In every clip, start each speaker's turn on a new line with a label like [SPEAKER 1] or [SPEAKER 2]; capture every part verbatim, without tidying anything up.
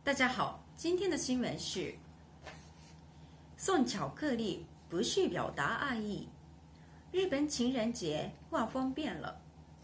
[SPEAKER 1] 大家好，今天的新闻是送巧克力不是表达爱意，日本情人节画风变了。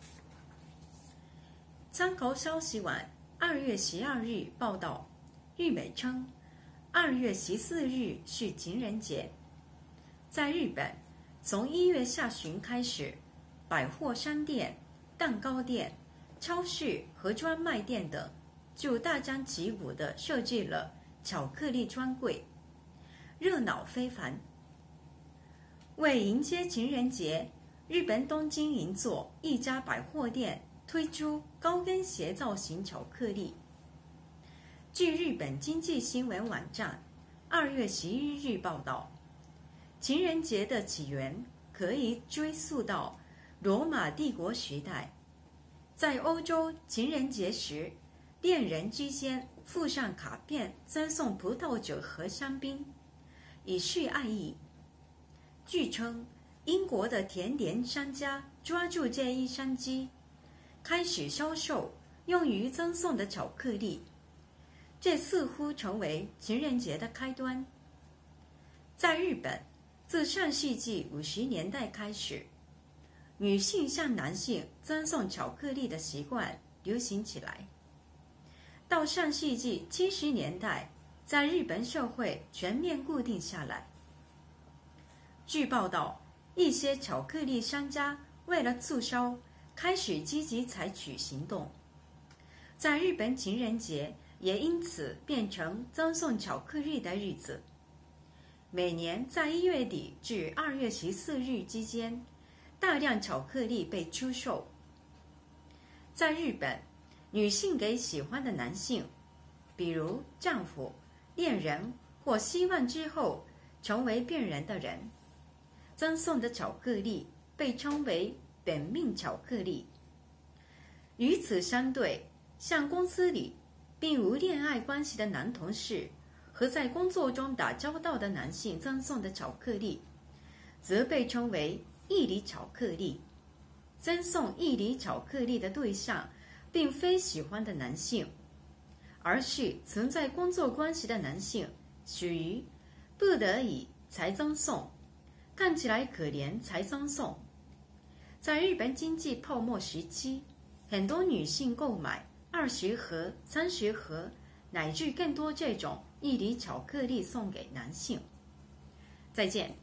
[SPEAKER 1] 参考消息网二月十二日报道，日本称二月十四日是情人节。在日本，从一月下旬开始，百货商店、蛋糕店、超市和专卖店等就大张旗鼓地设置了巧克力专柜，热闹非凡。为迎接情人节，日本东京银座一家百货店推出高跟鞋造型巧克力。据日本经济新闻网站二月十一日报道，情人节的起源可以追溯到罗马帝国时代。在欧洲情人节时，恋人之间附上卡片，赠送葡萄酒和香槟，以示爱意。据称，英国的甜点商家抓住这一商机，开始销售用于赠送的巧克力，这似乎成为情人节的开端。在日本，自上世纪五十年代开始，女性向男性赠送巧克力的习惯流行起来。到上世纪七十年代，在日本社会全面固定下来。据报道，一些巧克力商家为了促销，开始积极采取行动。在日本，情人节也因此变成赠送巧克力的日子。每年在一月底至二月十四日之间，大量巧克力被出售。在日本，女性给喜欢的男性，比如丈夫、恋人或希望之后成为恋人的人，赠送的巧克力被称为本命巧克力。与此相对，向公司里并无恋爱关系的男同事和在工作中打交道的男性赠送的巧克力，则被称为义理巧克力。赠送义理巧克力的对象并非喜欢的男性，而是存在工作关系的男性，属于不得已才赠送，看起来可怜才赠送。在日本经济泡沫时期，很多女性购买二十盒、三十盒乃至更多这种义理巧克力送给男性。再见。